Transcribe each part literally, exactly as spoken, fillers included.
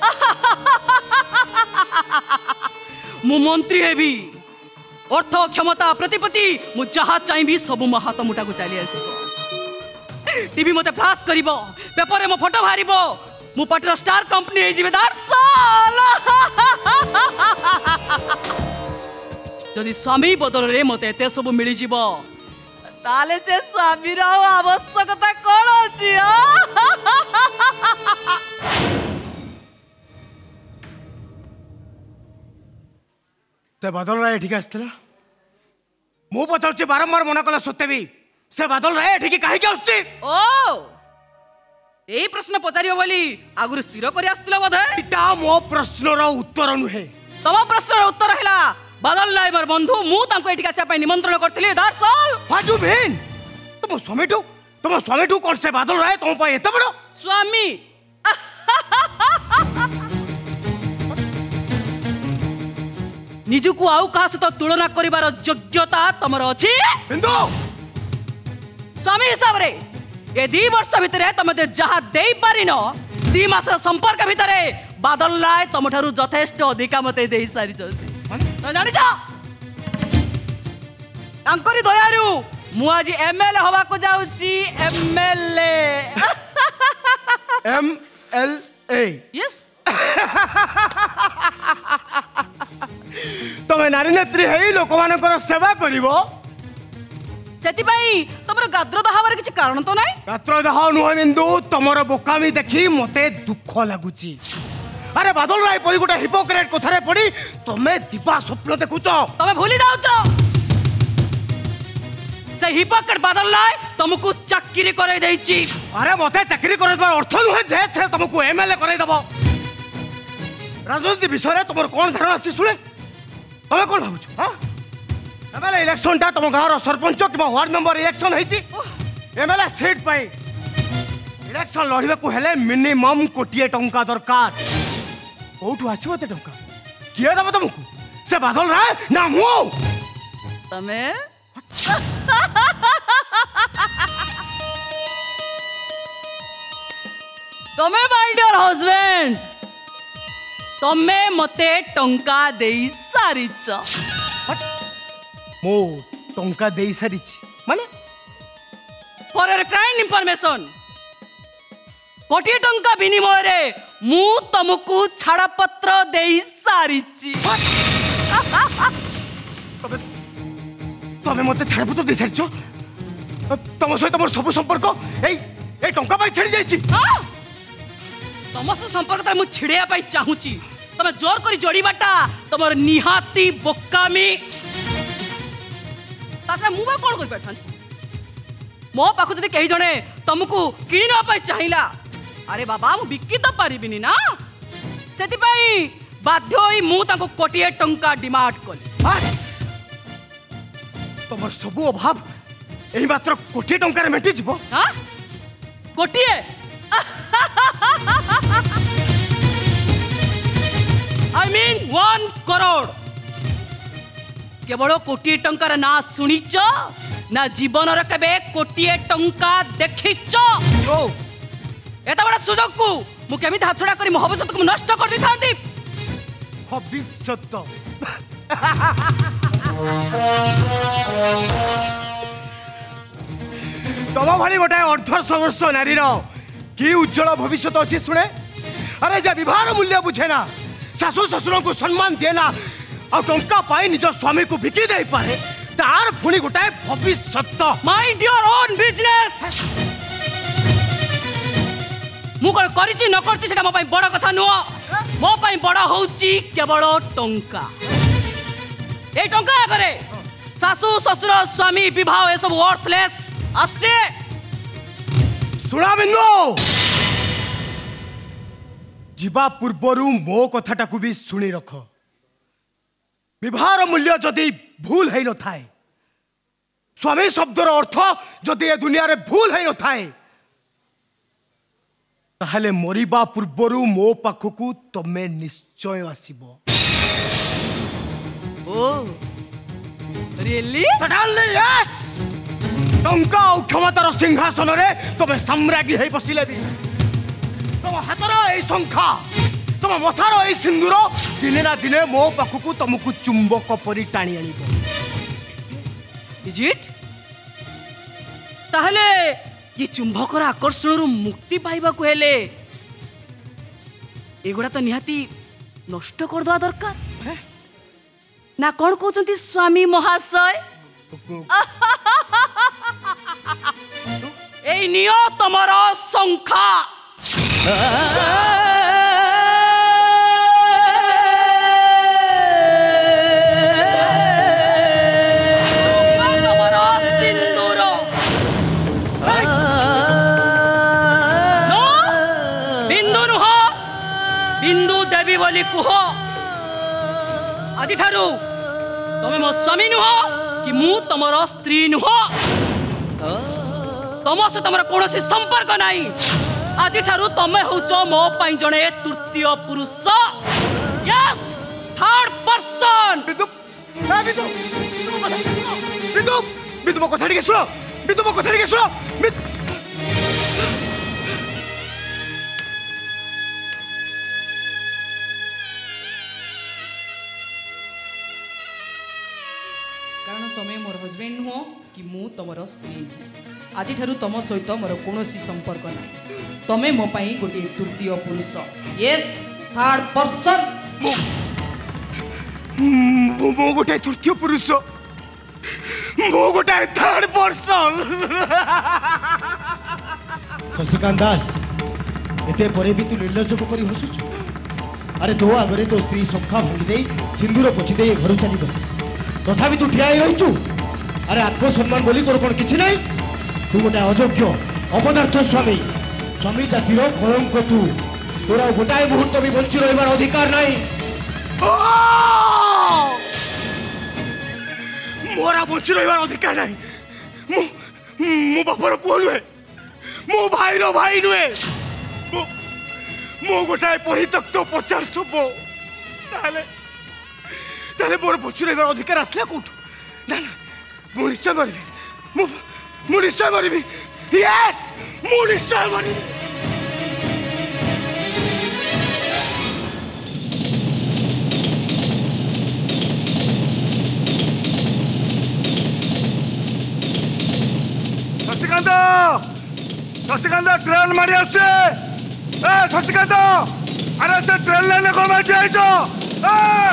मु मंत्री हेबी अर्थ क्षमता प्रतिपत्ति मु जहा चाहिबी सब मो हाथ मुठा को चली आसीबो टीवी मते फ्लैश करिवो पेपर रे मो फोटो बाहरिबो मु पटर स्टार कंपनी हे जिबे दैट्स ऑल जदि स्वामी बदल रे मते एते सब मिली जिवो ताले जे स्वामी रो आवश्यकता कोन अछि ते बादल राय ठीक आसला मु पचारुछि बारंबार मना कला सत्य भी से बादल राय ठीक काहे के आछी ओ ए प्रश्न पचारियो बोली आगुर स्थिर करि आस्तला बोधे इटा मो प्रश्नर उत्तर नुहे तम प्रश्नर उत्तर हैला बादल राय बर बंधु मु तांको एठी आछा पई निमंत्रण करथिली that's all what you mean तुम स्वामी टू तुम स्वामी टू कोन से बादल राय तुम पई एते बड़ स्वामी निजु को आउ कहा सहित तुलना करिवार योग्यता तमर अछि बिंदु स्वामी हिसाब रे ए दी वर्ष भितरे तमे जहा देई पारिनो दी मास संपर्क भितरे बादल राय तम ठारू यथेष्ट अधिका मते देई सारी छथि तो जानि छ अंकरी दयारु मु आज एमएलए होबा को जाउची MLA M L A yes तमे नारी नेत्री हेई लोक मानकर सेवा करिवो सेति पई तमर गाद्र दहावर किछ कारण तो नै गाद्र दहा नुह बिंदु तमर बोकामी देखि मते दुख लागुची अरे बादल राय परि गोटा हिपोक्रेट कथारे पड़ी तमे दिबा स्वप्न देखुचो तमे भूली जाउचो से हिपोक्रेट बादल राय तुमको चाकरी करे दैची अरे मते चाकरी करे दबार अर्थ नुहे जे छे तुमको एमएलए करे दबो राजनीति विषय तुम कौन धारणा अच्छी शुणे तुम कौन भावुच हाँ एमएलए इलेक्शन टा तुम गाँव सरपंच कि ward member election MLA seat पाई इलेक्शन लड़े को हेले मिनिमम कोटिए टंका दरकार कौटू आसो एत टंका किए दब तुमको से बादल राय ना मु तमे तमे माय डियर हस्बैंड तमे मते टंका देई सारिच मो टंका देई सारिच माने फॉर योर काइंड इंफॉर्मेशन कोटी टंका विनिमय रे मु तुमको छाड़ा पत्र देई सारिची तबे तमे मते छाड़ा पत्र देई सारिचो तम सहित मोर सब संपर्क एई ए टंका पाई छेड़ी जाईची तम से संपर्क मु छिड़िया पाई चाहूची तमे जोर करी जोड़ीबाटा तमर निहाती बोकामी तासरा मु बा कोन कर बैठन मो पाखु जदि कहि जणे तुमको किना पाई चाहिला अरे बाबा मु बिक्की तो पारिबिनी ना सेति पाई बाध्य होई मु ताको कोटिए टंका डिमांड कली बस तमर सब अभाव एही मात्र कोटिए टंका रे मेटी जिवो हां कोटिए आई मीन वन करोड़ केवल कोटिए टंकार ना सुनिच ना जीवन केबे कोटिए टंका देखिच एत बड़ा सुजोग को मु केमिति हाथछड़ा करी मो भविष्य को नष्ट कर दी थांती भविष्य तम भाई गोटे अर्धर्ष वर्ष नारी कि उज्जवल भविष्य अच्छी शुणे अरे जे विवाह मूल्य बुझे ना शाशु शशुर को सम्मान दिए ना आ टंका पाई निज स्वामी को बिकी दे पारे तार पुणी गोटाए भविष्य माइंड योर ओन बिजनेस मु कोन करिछि न करछि सेटा मो पई बड़ कथा नुह मो पई बड़ होउछि केवल टंका ए टंका करे शाशु शशुर स्वामी विवाह ए सब वर्थलेस आसे सुना बिंदु जीवा पूर्वरु मो कथाटा को भी सुनी रख विवाहर मूल्य जदि भूल है न थाए स्वामी शब्दर अर्थ जदि ए दुनिया रे भूल है न थाए ताहले मरिबा पूर्वरु मो पाखकु तमे निश्चय आसीबो ओ रियली सडनली यस टंका और क्षमतार सिंहासन रे तमे सम्राज्ञी है बसिले भी तुम हाथर ए संख्या तुम तुम मथार ए सिंदूर दिने ना दिने मो पाखु तुमको चुंबक परी टाणी आनिब इज इट ताहले ये चुंबकर आकर्षण मुक्ति पाइबा को हेले एगुड़ा तो निहाती नष्ट कर दवा दरकार ना कौन कहते स्वामी महाशय ए नियो तमर संख्या बोली कुह आज ठारू तमे मो स्वामी नुह कि मु तमर स्त्री नुह तम से तमर कौन संपर्क नहीं आज ठारू तमे होच मो पाई जने तृतीय पुरुष यस थर्ड पर्सन बिदु बिदु बिदु बिदु मो कथा टिके सुनो बिदु मो कथा टिके सुनो तमे मोर हजबैंड नुह कि मु तमर स्त्री आज ठारू तम सहित मोर कौन संपर्क ना तमे मो पाई गोटे तृतीय पुरुष यस थर्ड पर्सन मो गोटे तृतीय पुरुष मो गोटे थर्ड पर्सन शशिकांत दास एते परे भी तू निर्लज्ज को करी हसुछु अरे दो आगरे तो स्त्री संख्या भांगी दे सिंदूर पोछि दे घर चली गई तथापि तू ठिया रहीचु अरे आत्मसम्मान बोली तोर कौन किसी नहीं तू गोटे अयोग्य अपदार्थ स्वामी स्वामी जातिर कलंक तू तोर गोटाए मुहूर्त भी बंची रहिबार अधिकार नहीं मोरा बंची रहिबार अधिकार नहीं मु मु बापर पुओ नुहे मो भाई रो भाई नुहे मो गोटाए परित्यक्त पचास सब ताले ताले मोर बंची रहिबार अधिकार आसला कोठु ना ना मु निश्चय मरबी मु मु निश्चय मरबी यस मु निश्चय मरबी शशिकांत शशिकांत ट्रेन मारी आसे ए शशिकांत अरे से ट्रेन लाइन को बैठ आइछो ए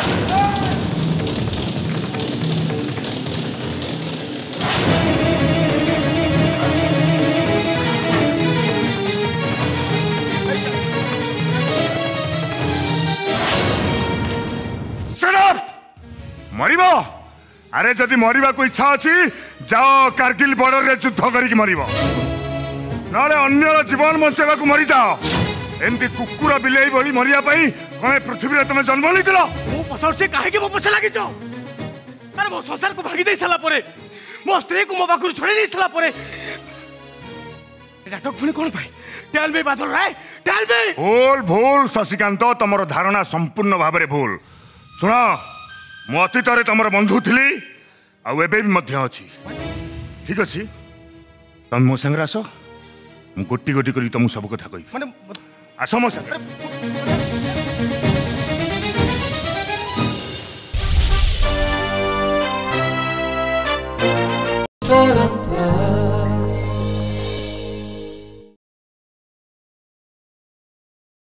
मरिबो अरे जदि मरिबा को इच्छा अछि जाओ कारगिल बॉर्डर रे युद्ध करिक मरिबो नाले अन्य जीवन बंचेबा को मरि जाओ एमती कुकुर बिलेई बोली मरिया पई कोने पृथ्वी रे तुम जन्म लेतिलो मो पथर से काहे के मो पछ लागि जाओ अरे मो संसार को भागी दे सला परे मो स्त्री को मो बाकुर छोड़ी दे सला परे नाटक पुनी कोन पाई टेल मी बादल राय टेल मी भूल भूल शशिकांत तमरो धारणा संपूर्ण भाबरे भूल सुनो मो अतीत तुम बंधु थी आबे भी अच्छी ठीक अच्छे तुम मो संगे आस मुझे गोटी गोटी कर तुमको सब कथा कह आस मो संगे Para